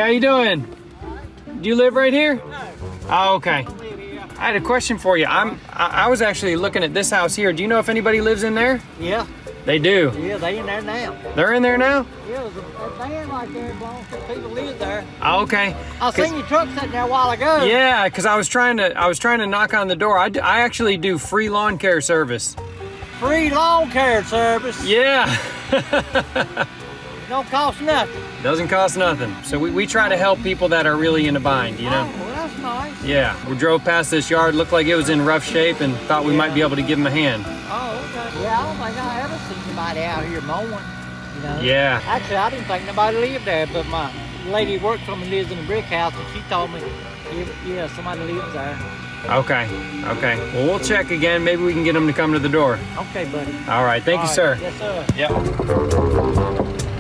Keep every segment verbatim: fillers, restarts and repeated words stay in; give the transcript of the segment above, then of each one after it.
how you doing? Do you live right here? Oh, okay. I had a question for you. I'm. I, I was actually looking at this house here. Do you know if anybody lives in there? Yeah. They do? Yeah, they in there now. They're in there now? Yeah, there's a van right there, belongs to people live there. Oh, okay. I seen your truck sitting there a while ago. Yeah, because I was trying to. I was trying to knock on the door. I, d I actually do free lawn care service. Free lawn care service. Yeah. Don't cost nothing. Doesn't cost nothing. So we, we try to help people that are really in a bind, you know? Oh, well, that's nice. Yeah, we drove past this yard, looked like it was in rough shape, and thought we yeah. might be able to give them a hand. Oh, okay. Yeah, I don't think I ever seen somebody out here mowing, you know? Yeah. Actually, I didn't think nobody lived there, but my lady works for me, lives in a brick house, and she told me, yeah, somebody lives there. Okay, okay. Well, we'll check again. Maybe we can get them to come to the door. Okay, buddy. All right, thank All you, right. sir. Yes, sir. Yep.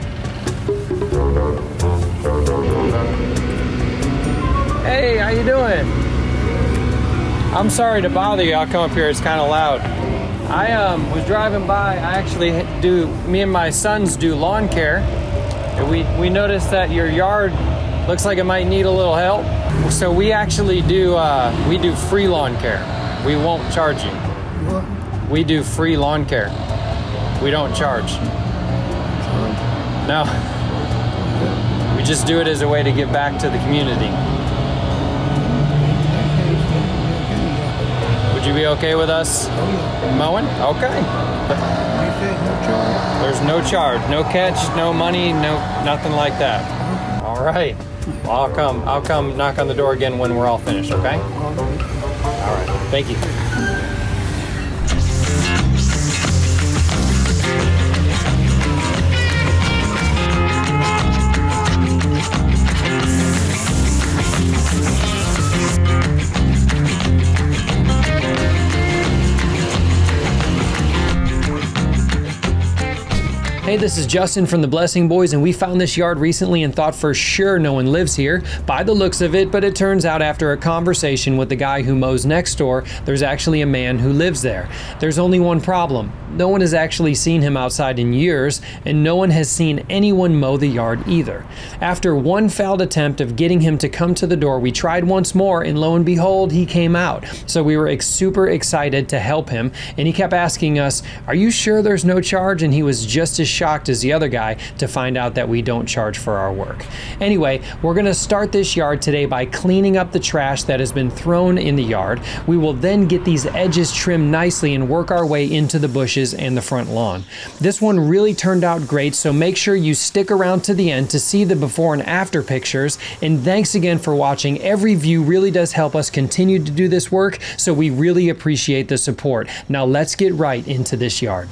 Hey, how you doing? I'm sorry to bother you. I'll come up here. It's kind of loud. I um, was driving by. I actually do, me and my sons do lawn care. And we, we noticed that your yard looks like it might need a little help. So we actually do, uh, we do free lawn care. We won't charge you. What? We do free lawn care. We don't charge. No. We just do it as a way to give back to the community. Would you be okay with us mowing? Okay. There's no charge, no catch, no money, no nothing like that. All right. Well, I'll come. I'll come knock on the door again when we're all finished. Okay. All right. Thank you. Hey, this is Justin from the Blessing Boys, and we found this yard recently and thought for sure no one lives here by the looks of it, but it turns out after a conversation with the guy who mows next door, there's actually a man who lives there. There's only one problem. No one has actually seen him outside in years, and no one has seen anyone mow the yard either. After one failed attempt of getting him to come to the door, we tried once more, and lo and behold, he came out. So we were ex super excited to help him, and he kept asking us, "Are you sure there's no charge?" And he was just as shocked as the other guy to find out that we don't charge for our work. Anyway, we're gonna start this yard today by cleaning up the trash that has been thrown in the yard. We will then get these edges trimmed nicely and work our way into the bushes and the front lawn. This one really turned out great, so make sure you stick around to the end to see the before and after pictures. And thanks again for watching. Every view really does help us continue to do this work, so we really appreciate the support. Now let's get right into this yard.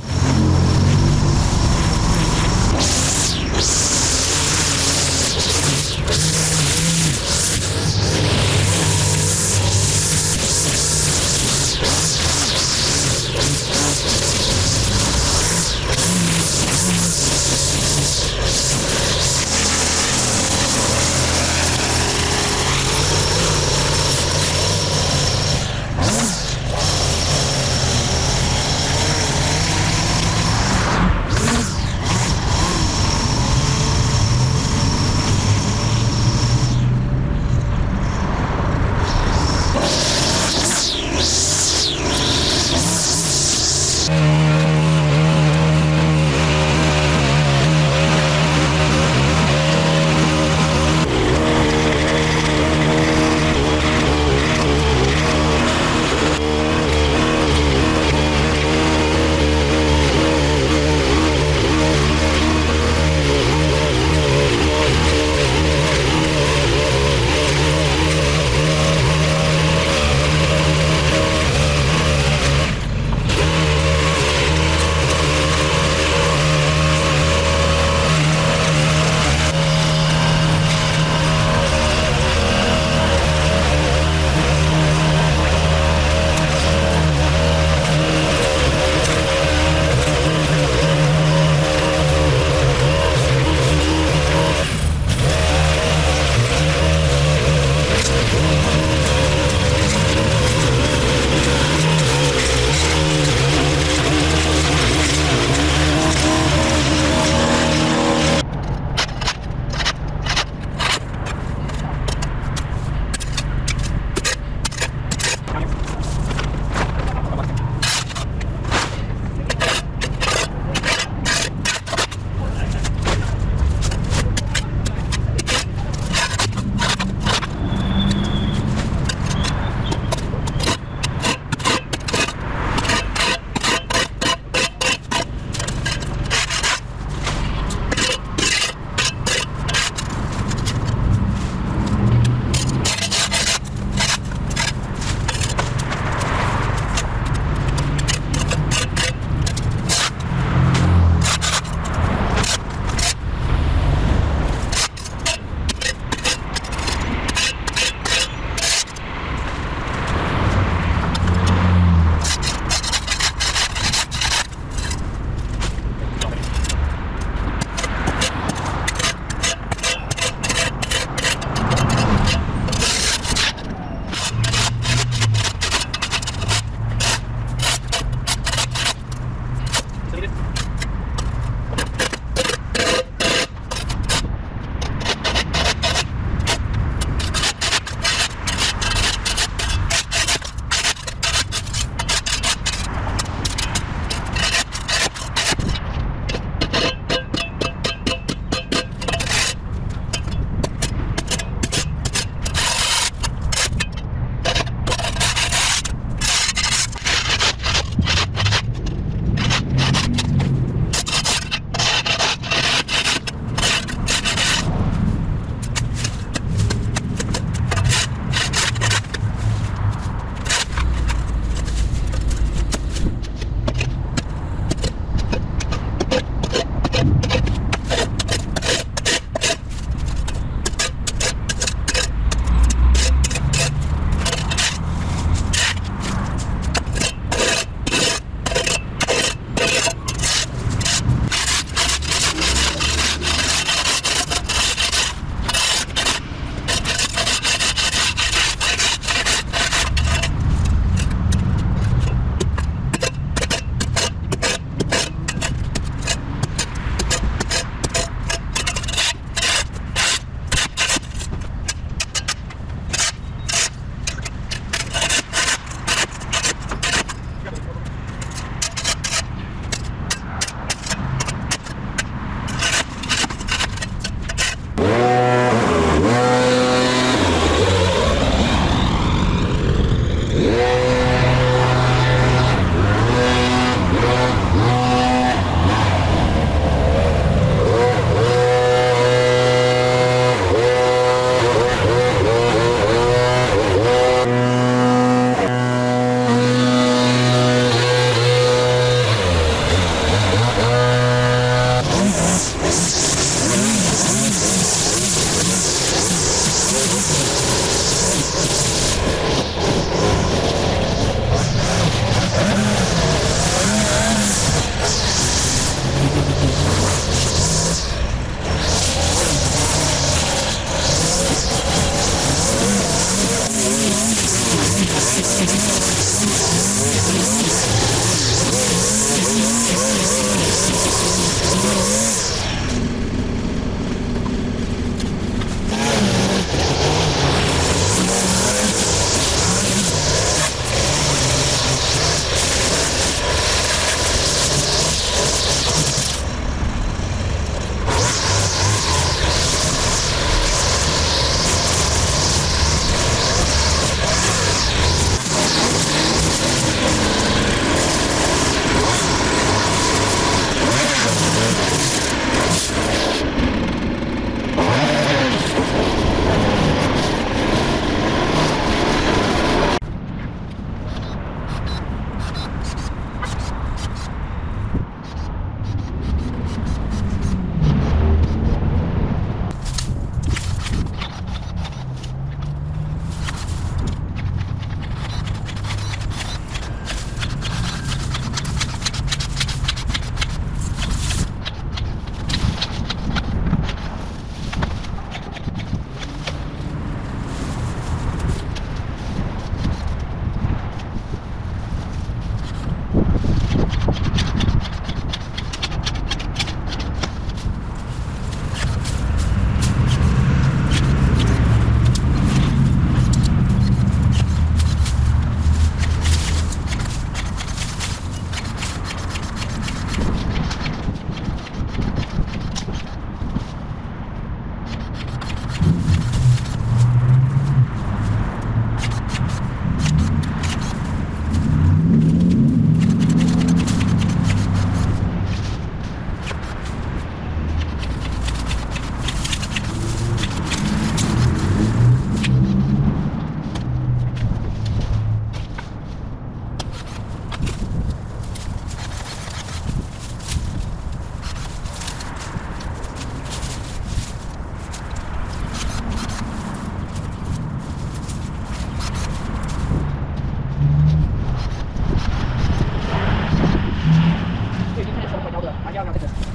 y'all gonna take this.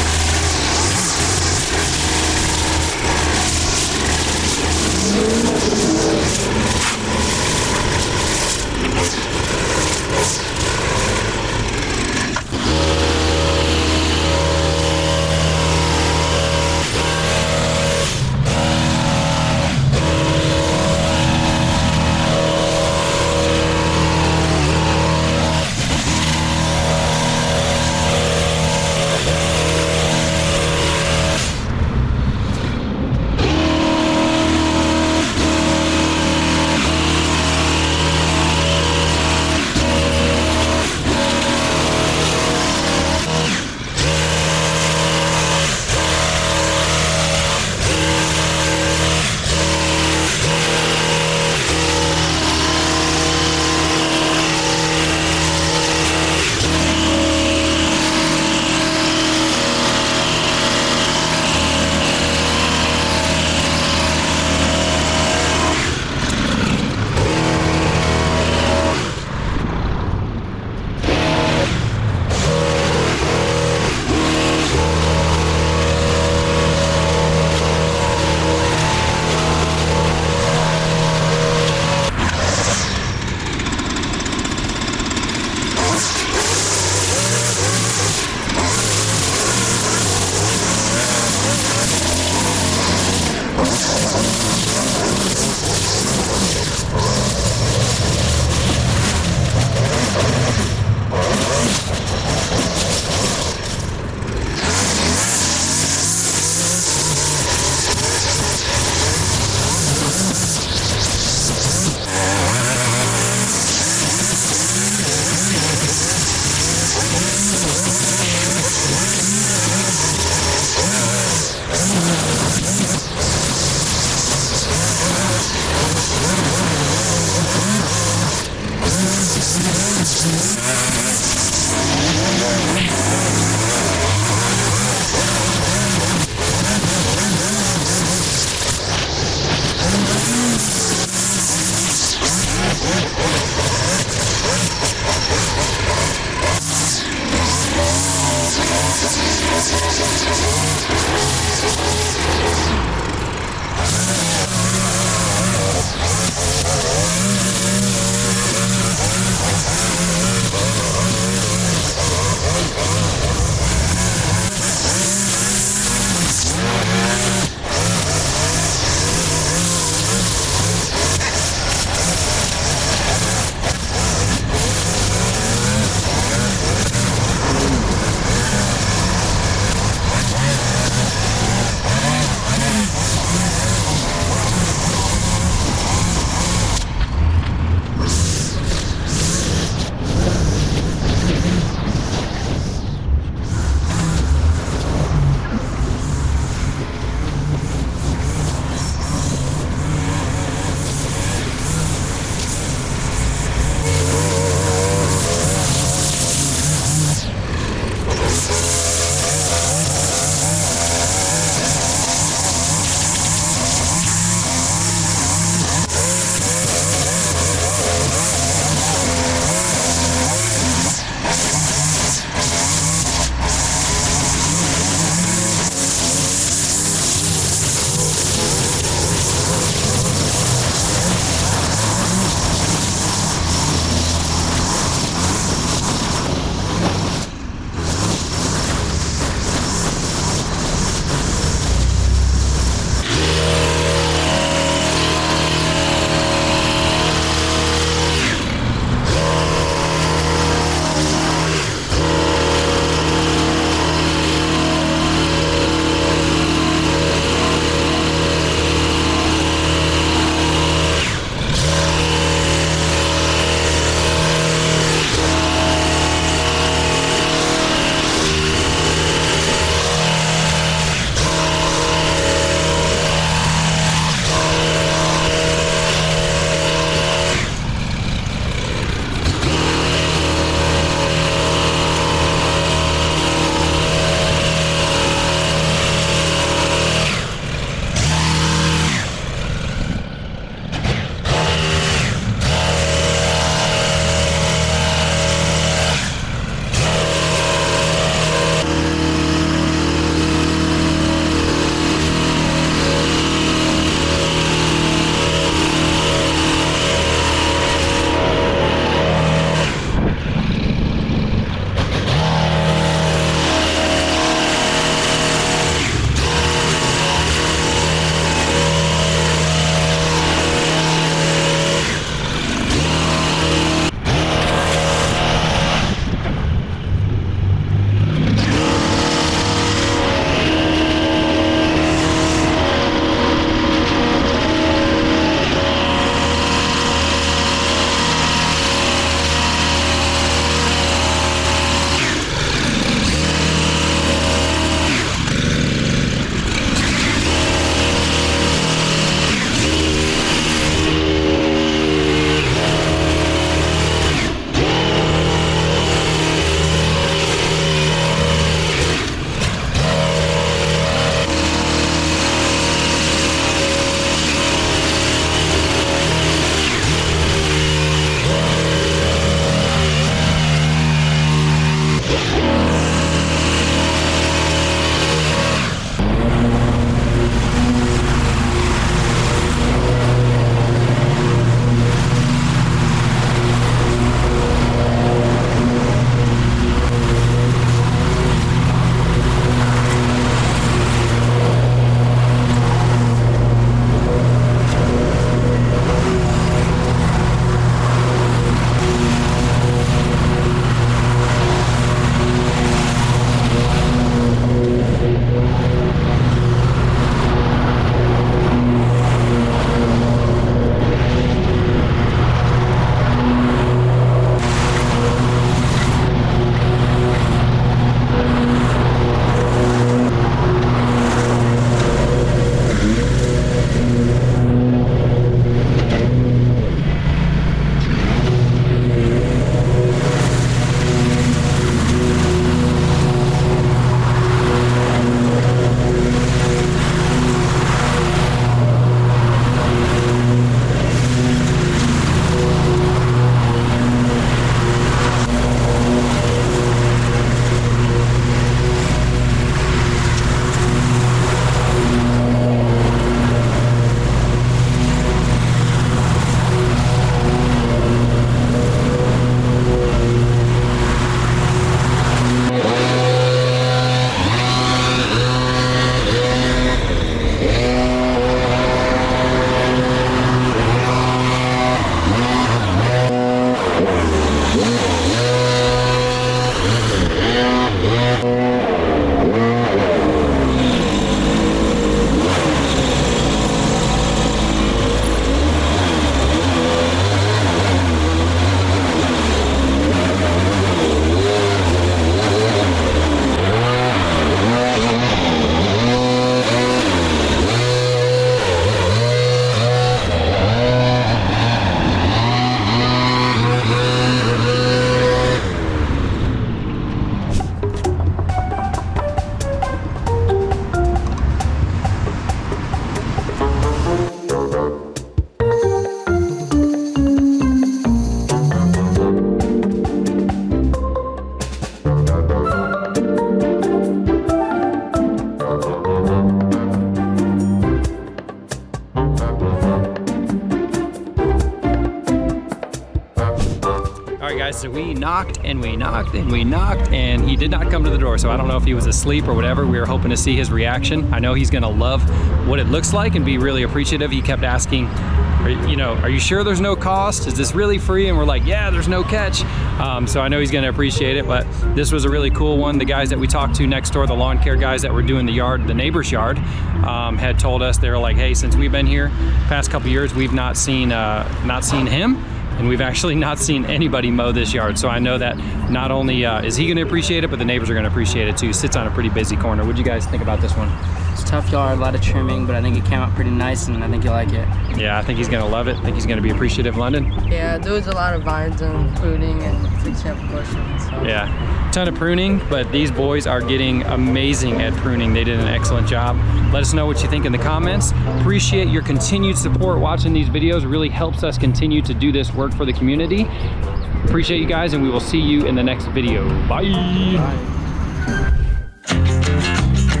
So we knocked and we knocked and we knocked and he did not come to the door. So I don't know if he was asleep or whatever. We were hoping to see his reaction. I know he's gonna love what it looks like and be really appreciative. He kept asking, are, you know, are you sure there's no cost? Is this really free? And we're like, yeah, there's no catch. Um, so I know he's gonna appreciate it, but this was a really cool one. The guys that we talked to next door, the lawn care guys that were doing the yard, the neighbor's yard, um, had told us, they were like, hey, since we've been here past couple years, we've not seen, uh, not seen him. And we've actually not seen anybody mow this yard. So I know that not only uh, is he gonna appreciate it, but the neighbors are gonna appreciate it too. Sits on a pretty busy corner. What'd you guys think about this one? It's a tough yard, a lot of trimming, but I think it came out pretty nice and I think you'll like it. Yeah, I think he's gonna love it. I think he's gonna be appreciative, London. Yeah, there was a lot of vines and pruning and fixing up bushes and stuff. Yeah, ton of pruning, but these boys are getting amazing at pruning. They did an excellent job. Let us know what you think in the comments. Appreciate your continued support watching these videos. It really helps us continue to do this work for the community. Appreciate you guys, and we will see you in the next video. Bye. Bye.